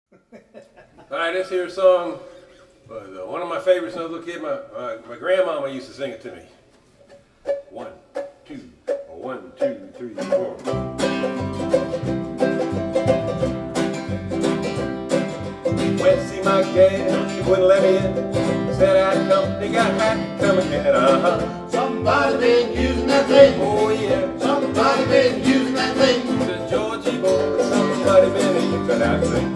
Alright, this here song was one of my favorites when I was a little kid. My grandmama used to sing it to me. 1, 2, 1, 2, 3, 4. Went to see my gal, she wouldn't let me in. Said I'd come, they got happy come again. Somebody been using that thing. Oh yeah. Somebody been using that thing. The Georgie boy, somebody been using that thing.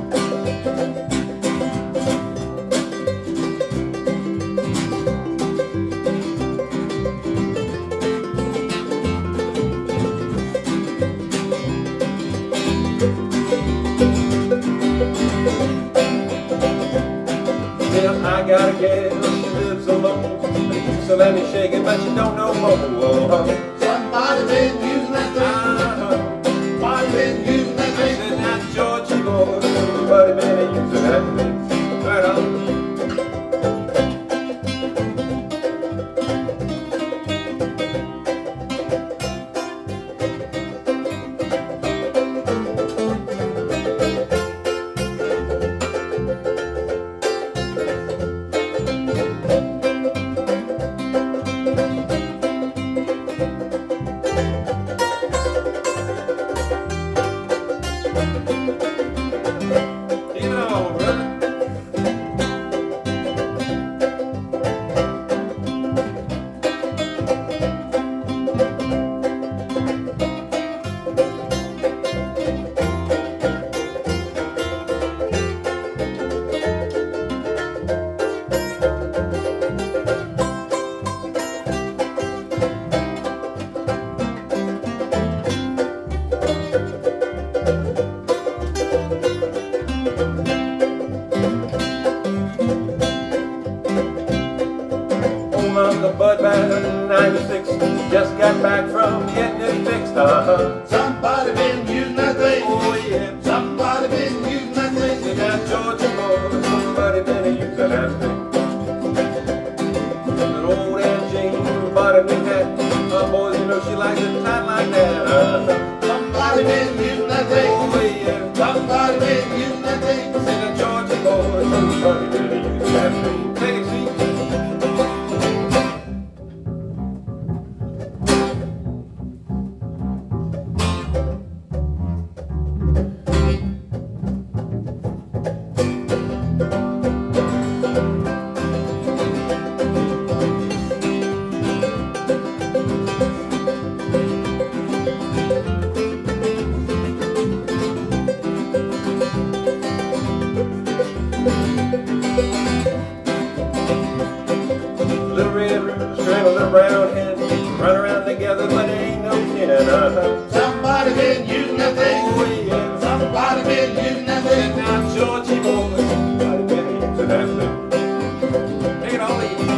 I got a gal, she lives alone. She used to let me shake it, but she don't know more. Somebody been using that thing. Somebody been using that thing. Said that Georgie boy, somebody been using that thing. Right on. The bud back in '96 just got back from getting it fixed. Somebody been using that thing. Oh yeah. Somebody been using that thing. See that Georgia boy, somebody been using that thing. Little old Aunt Jane bought a new hat. My boys, you know she likes it tight like that. Somebody been using that thing. Oh yeah. Somebody been using that thing. See that Georgia boy, somebody been using that thing. Take it, see. Little red roots, strangle little brown hen, run around together, but it ain't no kin. Somebody been using that thing. Oh yeah. Somebody been using that thing. Now Georgie boy, somebody been using that thing. Take it all easy.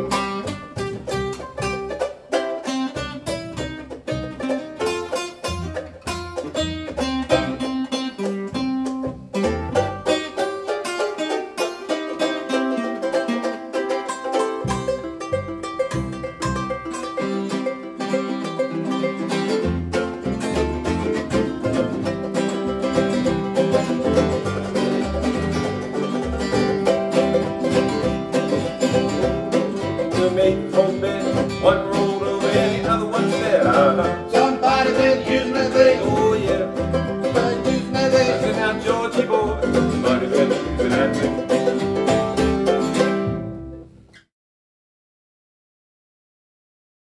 One rolled over and the other one said, Somebody been using that thing. oh yeah. Somebody using that thing. I said, now Georgie boy, somebody been using that thing.